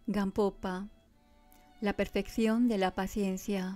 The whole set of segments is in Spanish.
Gampopa, la perfección de la paciencia.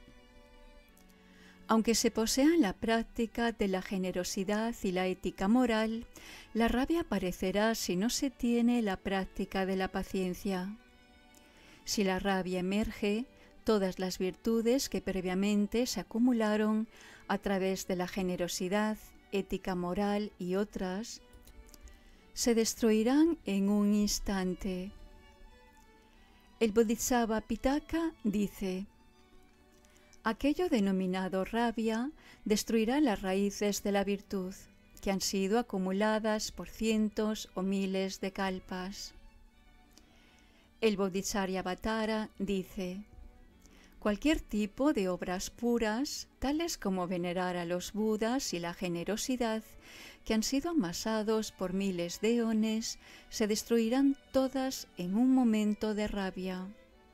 Aunque se posean la práctica de la generosidad y la ética moral, la rabia aparecerá si no se tiene la práctica de la paciencia. Si la rabia emerge, todas las virtudes que previamente se acumularon a través de la generosidad, ética moral y otras, se destruirán en un instante. El Bodhisattva Pitaka dice: aquello denominado rabia destruirá las raíces de la virtud, que han sido acumuladas por cientos o miles de kalpas. El Bodhisattva dice: cualquier tipo de obras puras, tales como venerar a los Budas y la generosidad, que han sido amasados por miles de eones, se destruirán todas en un momento de rabia.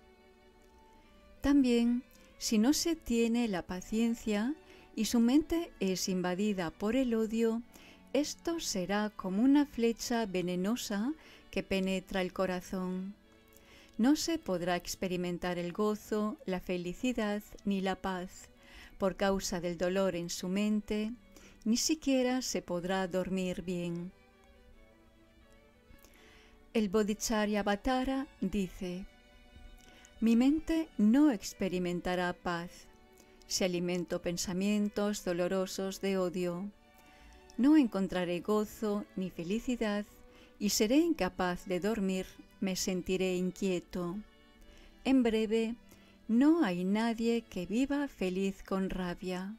También, si no se tiene la paciencia y su mente es invadida por el odio, esto será como una flecha venenosa que penetra el corazón. No se podrá experimentar el gozo, la felicidad ni la paz por causa del dolor en su mente, ni siquiera se podrá dormir bien. El Bodhisattva dice: mi mente no experimentará paz si alimento pensamientos dolorosos de odio. No encontraré gozo ni felicidad y seré incapaz de dormir, me sentiré inquieto. En breve, no hay nadie que viva feliz con rabia.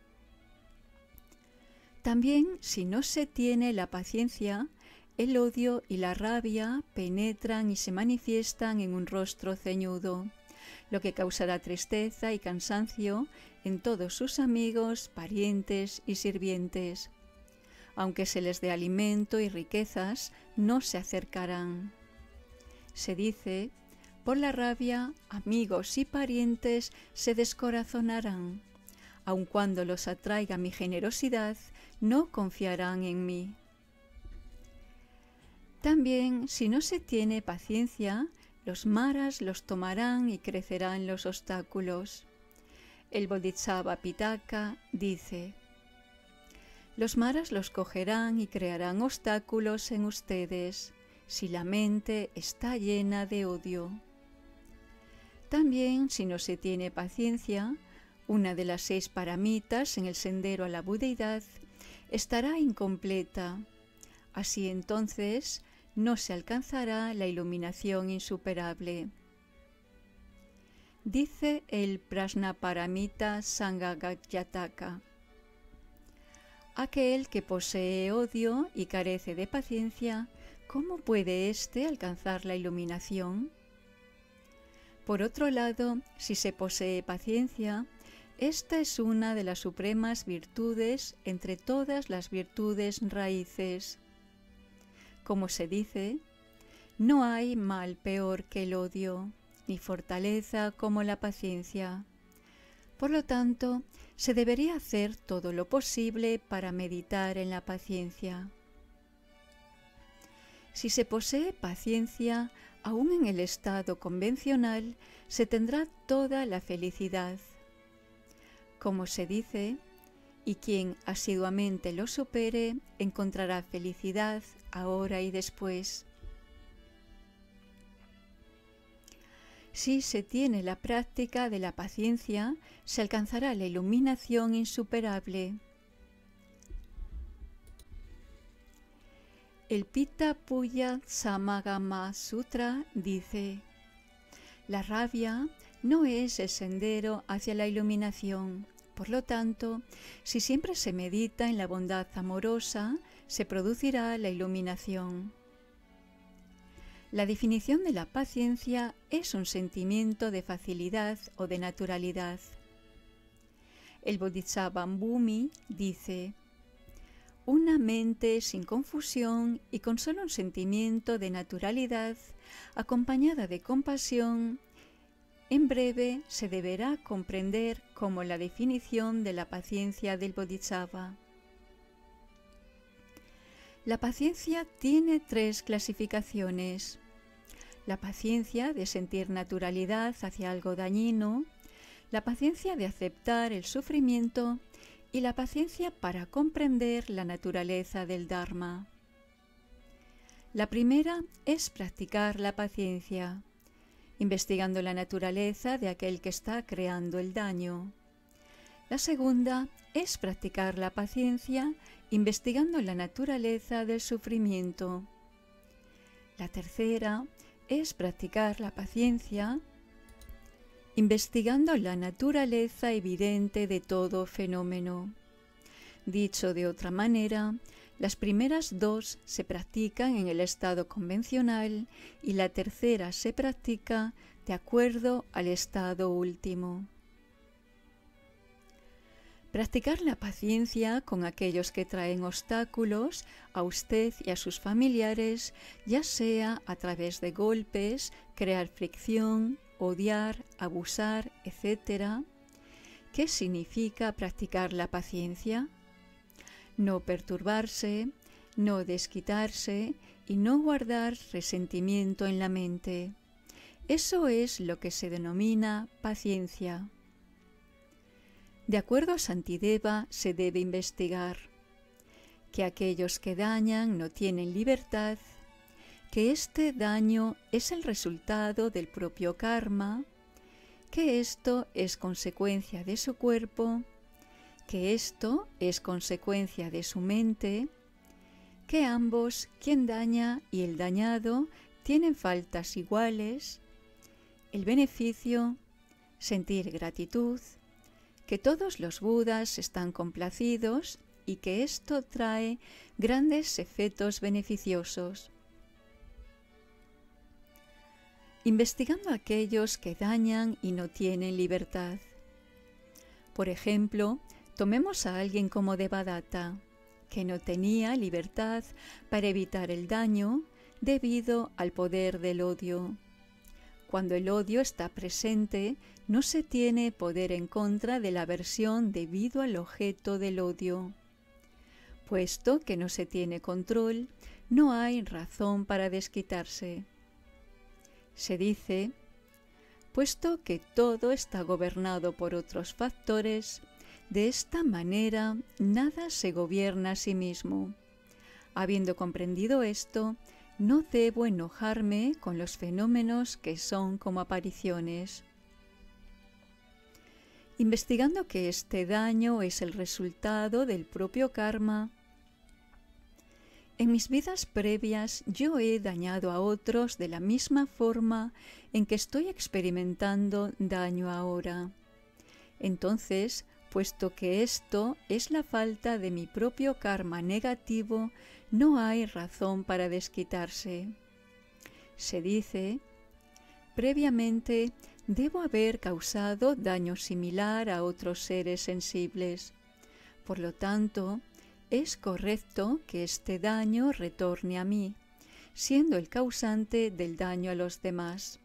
También, si no se tiene la paciencia, el odio y la rabia penetran y se manifiestan en un rostro ceñudo, lo que causará tristeza y cansancio en todos sus amigos, parientes y sirvientes. Aunque se les dé alimento y riquezas, no se acercarán. Se dice: por la rabia, amigos y parientes se descorazonarán. Aun cuando los atraiga mi generosidad, no confiarán en mí. También, si no se tiene paciencia, los maras los tomarán y crecerán los obstáculos. El Bodhisattva Pitaka dice: los maras los cogerán y crearán obstáculos en ustedes, si la mente está llena de odio. También, si no se tiene paciencia, una de las 6 paramitas en el sendero a la budeidad estará incompleta. Así entonces no se alcanzará la iluminación insuperable. Dice el Prajnaparamita Sanghagyataka: aquel que posee odio y carece de paciencia, ¿cómo puede éste alcanzar la iluminación? Por otro lado, si se posee paciencia, esta es una de las supremas virtudes entre todas las virtudes raíces. Como se dice, no hay mal peor que el odio, ni fortaleza como la paciencia. Por lo tanto, se debería hacer todo lo posible para meditar en la paciencia. Si se posee paciencia, aún en el estado convencional, se tendrá toda la felicidad. Como se dice, y quien asiduamente lo supere, encontrará felicidad ahora y después. Si se tiene la práctica de la paciencia, se alcanzará la iluminación insuperable. El Pitta Puya Samagama Sutra dice: la rabia no es el sendero hacia la iluminación. Por lo tanto, si siempre se medita en la bondad amorosa, se producirá la iluminación. La definición de la paciencia es un sentimiento de facilidad o de naturalidad. El Bodhisattva Bhumi dice: una mente sin confusión y con solo un sentimiento de naturalidad, acompañada de compasión, en breve se deberá comprender como la definición de la paciencia del Bodhisattva. La paciencia tiene 3 clasificaciones: la paciencia de sentir naturalidad hacia algo dañino, la paciencia de aceptar el sufrimiento y la paciencia para comprender la naturaleza del Dharma. La primera es practicar la paciencia, investigando la naturaleza de aquel que está creando el daño. La segunda es practicar la paciencia, investigando la naturaleza del sufrimiento. La tercera es practicar la paciencia, investigando la naturaleza evidente de todo fenómeno. Dicho de otra manera, las primeras dos se practican en el estado convencional y la tercera se practica de acuerdo al estado último. Practicar la paciencia con aquellos que traen obstáculos a usted y a sus familiares, ya sea a través de golpes, crear fricción, odiar, abusar, etc. ¿Qué significa practicar la paciencia? No perturbarse, no desquitarse y no guardar resentimiento en la mente. Eso es lo que se denomina paciencia. De acuerdo a Shantideva, se debe investigar que aquellos que dañan no tienen libertad, que este daño es el resultado del propio karma, que esto es consecuencia de su cuerpo, que esto es consecuencia de su mente, que ambos, quien daña y el dañado, tienen faltas iguales, el beneficio, sentir gratitud, que todos los Budas están complacidos y que esto trae grandes efectos beneficiosos. Investigando a aquellos que dañan y no tienen libertad. Por ejemplo, tomemos a alguien como Devadatta, que no tenía libertad para evitar el daño debido al poder del odio. Cuando el odio está presente, no se tiene poder en contra de la aversión debido al objeto del odio. Puesto que no se tiene control, no hay razón para desquitarse. Se dice, puesto que todo está gobernado por otros factores, de esta manera nada se gobierna a sí mismo. Habiendo comprendido esto, no debo enojarme con los fenómenos que son como apariciones. Investigando que este daño es el resultado del propio karma, en mis vidas previas yo he dañado a otros de la misma forma en que estoy experimentando daño ahora. Entonces, puesto que esto es la falta de mi propio karma negativo, no hay razón para desquitarse. Se dice, previamente debo haber causado daño similar a otros seres sensibles. Por lo tanto, es correcto que este daño retorne a mí, siendo el causante del daño a los demás.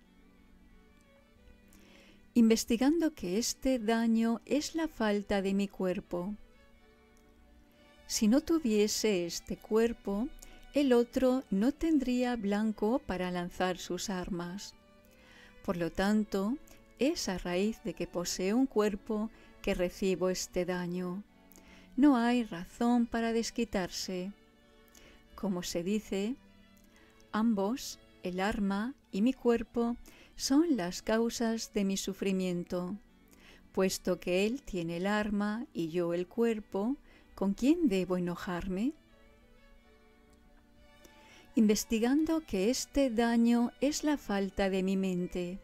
Investigando que este daño es la falta de mi cuerpo. Si no tuviese este cuerpo, el otro no tendría blanco para lanzar sus armas. Por lo tanto, es a raíz de que poseo un cuerpo que recibo este daño. No hay razón para desquitarse. Como se dice, ambos, el arma y mi cuerpo, son las causas de mi sufrimiento. Puesto que él tiene el arma y yo el cuerpo, ¿con quién debo enojarme? Investigando que este daño es la falta de mi mente.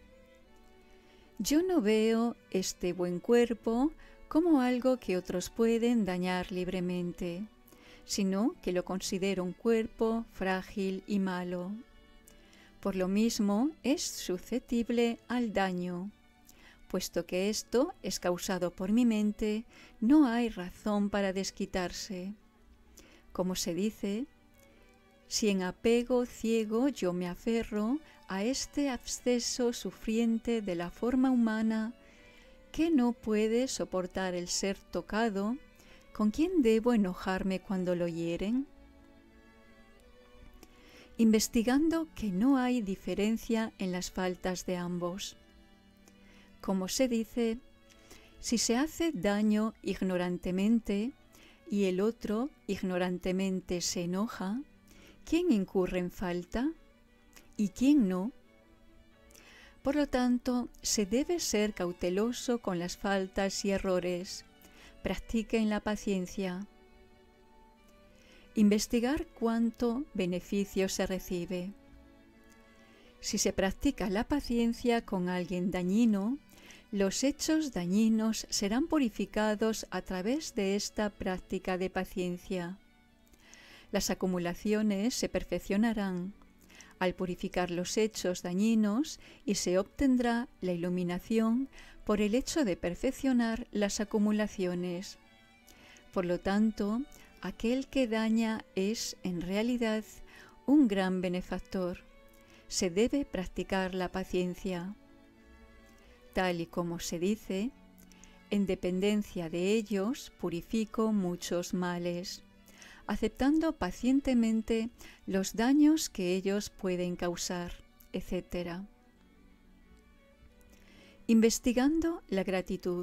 Yo no veo este buen cuerpo como algo que otros pueden dañar libremente, sino que lo considero un cuerpo frágil y malo. Por lo mismo, es susceptible al daño. Puesto que esto es causado por mi mente, no hay razón para desquitarse. Como se dice, si en apego ciego yo me aferro a este absceso sufriente de la forma humana, que no puede soportar el ser tocado, ¿con quién debo enojarme cuando lo hieren? investigando que no hay diferencia en las faltas de ambos. Como se dice, si se hace daño ignorantemente y el otro ignorantemente se enoja, ¿quién incurre en falta y quién no? Por lo tanto, se debe ser cauteloso con las faltas y errores. Practiquen la paciencia. Investigar cuánto beneficio se recibe. Si se practica la paciencia con alguien dañino, los hechos dañinos serán purificados a través de esta práctica de paciencia. Las acumulaciones se perfeccionarán al purificar los hechos dañinos y se obtendrá la iluminación por el hecho de perfeccionar las acumulaciones. Por lo tanto, aquel que daña es, en realidad, un gran benefactor. Se debe practicar la paciencia. Tal y como se dice, en dependencia de ellos purifico muchos males, aceptando pacientemente los daños que ellos pueden causar, etc. Investigando la gratitud.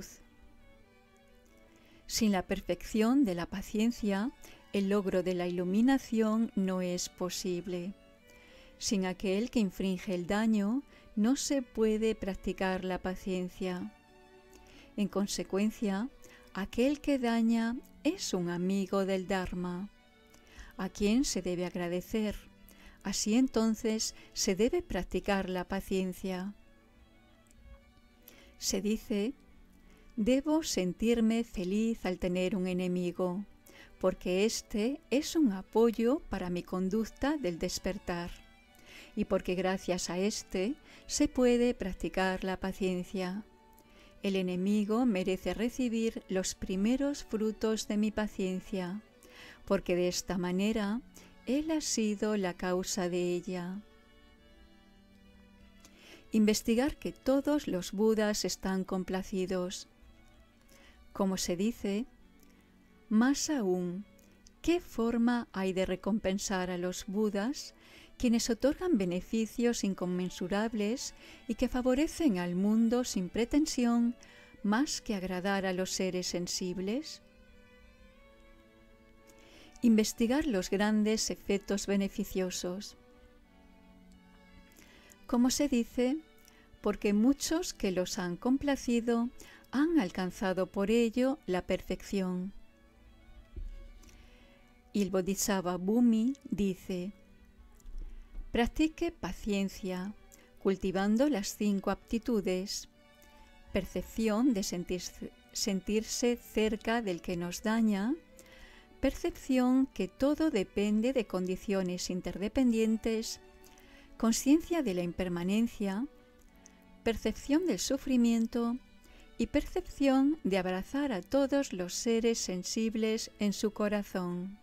Sin la perfección de la paciencia, el logro de la iluminación no es posible. Sin aquel que infringe el daño, no se puede practicar la paciencia. En consecuencia, aquel que daña es un amigo del Dharma, a quien se debe agradecer. Así entonces se debe practicar la paciencia. Se dice: debo sentirme feliz al tener un enemigo, porque éste es un apoyo para mi conducta del despertar, y porque gracias a éste se puede practicar la paciencia. El enemigo merece recibir los primeros frutos de mi paciencia, porque de esta manera él ha sido la causa de ella. Investigar que todos los Budas están complacidos. Como se dice, más aún, ¿qué forma hay de recompensar a los Budas, quienes otorgan beneficios inconmensurables y que favorecen al mundo sin pretensión más que agradar a los seres sensibles? Investigar los grandes efectos beneficiosos. Como se dice, porque muchos que los han complacido han alcanzado por ello la perfección. Y el Bodhisattva Bhumi dice: practique paciencia, cultivando las 5 aptitudes: percepción de sentirse cerca del que nos daña, percepción que todo depende de condiciones interdependientes, conciencia de la impermanencia, percepción del sufrimiento y percepción de abrazar a todos los seres sensibles en su corazón.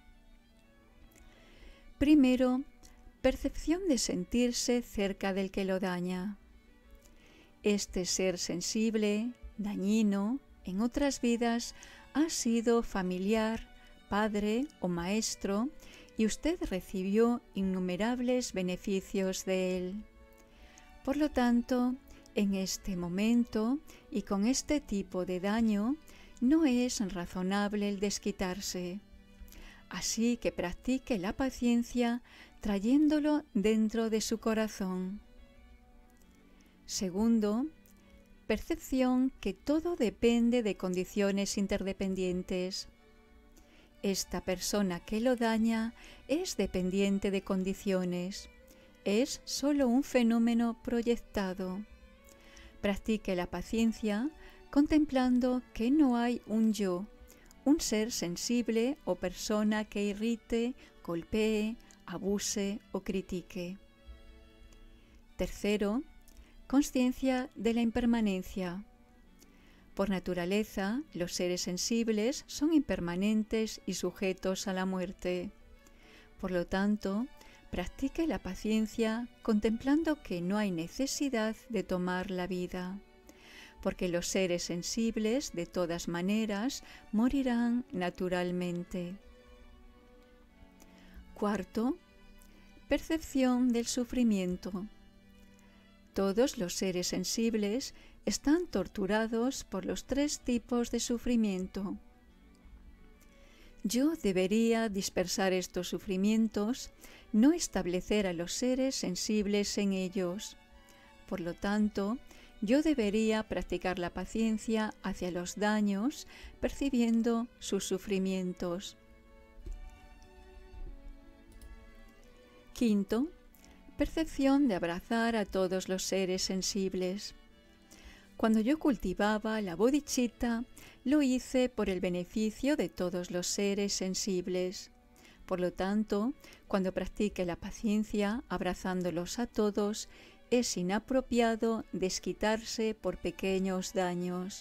Primero, percepción de sentirse cerca del que lo daña. Este ser sensible, dañino, en otras vidas ha sido familiar, padre o maestro, y usted recibió innumerables beneficios de él. Por lo tanto, en este momento y con este tipo de daño, no es razonable el desquitarse. Así que practique la paciencia trayéndolo dentro de su corazón. Segundo, percepción que todo depende de condiciones interdependientes. Esta persona que lo daña es dependiente de condiciones, es solo un fenómeno proyectado. Practique la paciencia contemplando que no hay un yo, un ser sensible o persona que irrite, golpee, abuse o critique. Tercero, consciencia de la impermanencia. Por naturaleza, los seres sensibles son impermanentes y sujetos a la muerte. Por lo tanto, practique la paciencia contemplando que no hay necesidad de tomar la vida, porque los seres sensibles, de todas maneras, morirán naturalmente. Cuarto, Percepción del sufrimiento. Todos los seres sensibles están torturados por los 3 tipos de sufrimiento. Yo debería dispersar estos sufrimientos, no establecer a los seres sensibles en ellos. Por lo tanto, yo debería practicar la paciencia hacia los daños, percibiendo sus sufrimientos. Quinto, percepción de abrazar a todos los seres sensibles. Cuando yo cultivaba la bodhicitta, lo hice por el beneficio de todos los seres sensibles. Por lo tanto, cuando practique la paciencia, abrazándolos a todos, es inapropiado desquitarse por pequeños daños.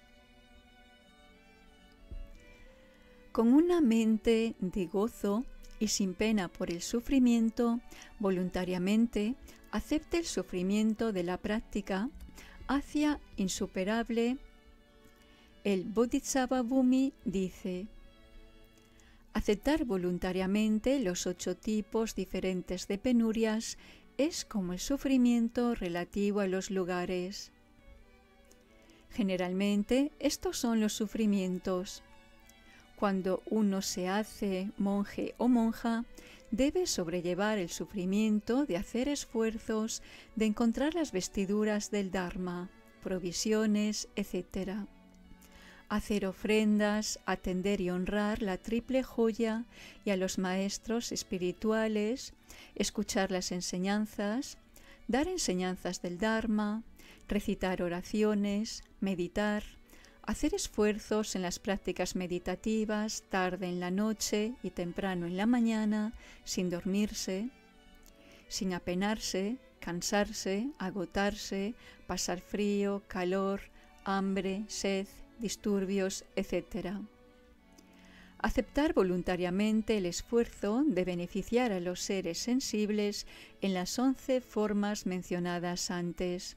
Con una mente de gozo y sin pena por el sufrimiento, voluntariamente acepte el sufrimiento de la práctica hacia insuperable. El Bodhisattva Bhumi dice: aceptar voluntariamente los 8 tipos diferentes de penurias es como el sufrimiento relativo a los lugares. Generalmente, estos son los sufrimientos. Cuando uno se hace monje o monja, debe sobrellevar el sufrimiento de hacer esfuerzos, de encontrar las vestiduras del Dharma, provisiones, etc. Hacer ofrendas, atender y honrar la triple joya y a los maestros espirituales, escuchar las enseñanzas, dar enseñanzas del Dharma, recitar oraciones, meditar, hacer esfuerzos en las prácticas meditativas tarde en la noche y temprano en la mañana, sin dormirse, sin apenarse, cansarse, agotarse, pasar frío, calor, hambre, sed, disturbios, etc. Aceptar voluntariamente el esfuerzo de beneficiar a los seres sensibles en las 11 formas mencionadas antes.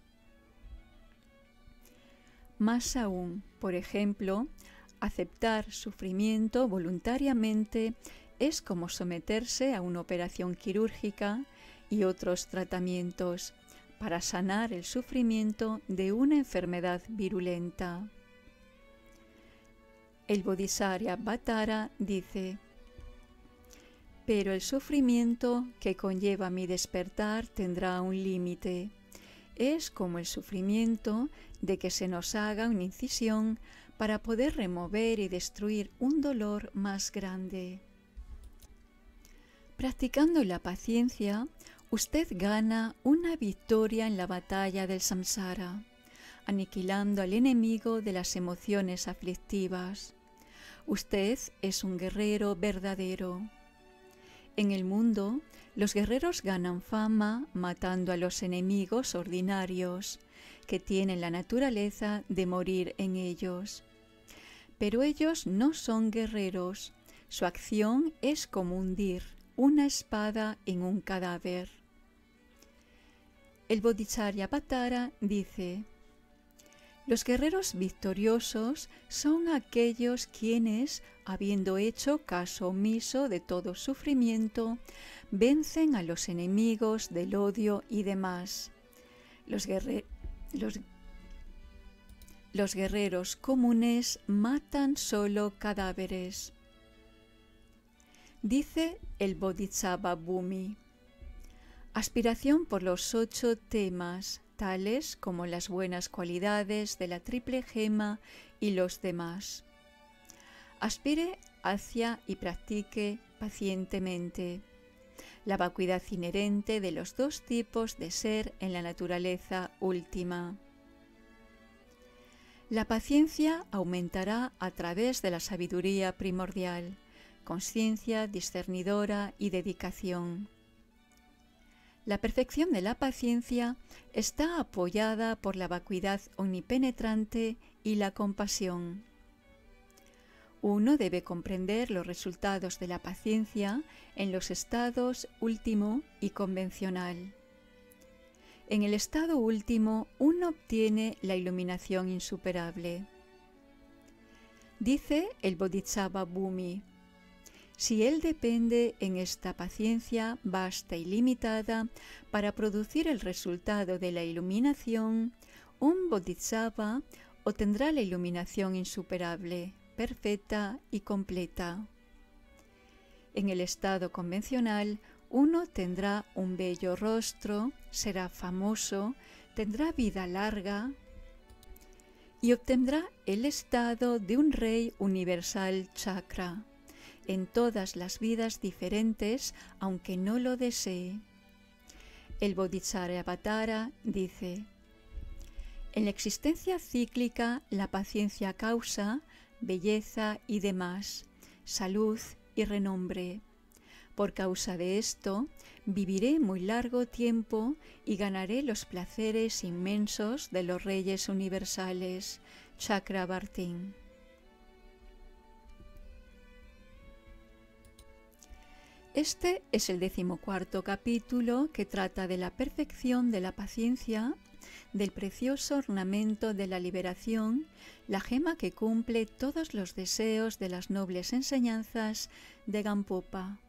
Más aún, por ejemplo, aceptar sufrimiento voluntariamente es como someterse a una operación quirúrgica y otros tratamientos para sanar el sufrimiento de una enfermedad virulenta. El Bodhisattva dice: pero el sufrimiento que conlleva mi despertar tendrá un límite. Es como el sufrimiento de que se nos haga una incisión para poder remover y destruir un dolor más grande. Practicando la paciencia, usted gana una victoria en la batalla del samsara, aniquilando al enemigo de las emociones aflictivas. Usted es un guerrero verdadero. En el mundo, los guerreros ganan fama matando a los enemigos ordinarios, que tienen la naturaleza de morir en ellos. Pero ellos no son guerreros. Su acción es como hundir una espada en un cadáver. El Bodhisattva dice: los guerreros victoriosos son aquellos quienes, habiendo hecho caso omiso de todo sufrimiento, vencen a los enemigos del odio y demás. Los guerreros comunes matan solo cadáveres. Dice el Bodhisattva Bhumi: aspiración por los 8 temas, tales como las buenas cualidades de la triple gema y los demás. Aspire hacia y practique pacientemente la vacuidad inherente de los 2 tipos de ser en la naturaleza última. La paciencia aumentará a través de la sabiduría primordial, conciencia discernidora y dedicación. La perfección de la paciencia está apoyada por la vacuidad omnipenetrante y la compasión. Uno debe comprender los resultados de la paciencia en los estados último y convencional. En el estado último, uno obtiene la iluminación insuperable. Dice el Bodhisattva Bhumi: Si él depende en esta paciencia vasta y limitada para producir el resultado de la iluminación, un bodhisattva obtendrá la iluminación insuperable, perfecta y completa. En el estado convencional, uno tendrá un bello rostro, será famoso, tendrá vida larga y obtendrá el estado de un rey universal chakra en todas las vidas diferentes, aunque no lo desee. El Bodhisattva dice: en la existencia cíclica, la paciencia causa belleza y demás, salud y renombre. Por causa de esto, viviré muy largo tiempo y ganaré los placeres inmensos de los reyes universales. Chakravartin. Este es el 14º capítulo que trata de la perfección de la paciencia, del precioso ornamento de la liberación, la gema que cumple todos los deseos de las nobles enseñanzas de Gampopa.